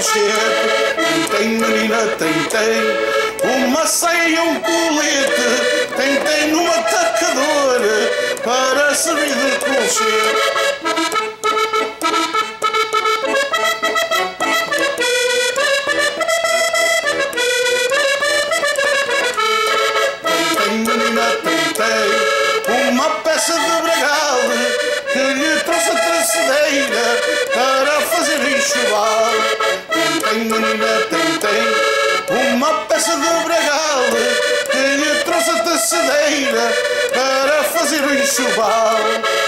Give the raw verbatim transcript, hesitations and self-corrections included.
concerto. Tentei, menina, tentei uma saia e um colete. Tentei numa atacadora para servir de concerto. Uma peça de bragal que lhe trouxe a tracedeira para fazer enxoval. Tentei, menina, tentei uma peça de bragal que lhe trouxe a tracedeira para fazer enxoval.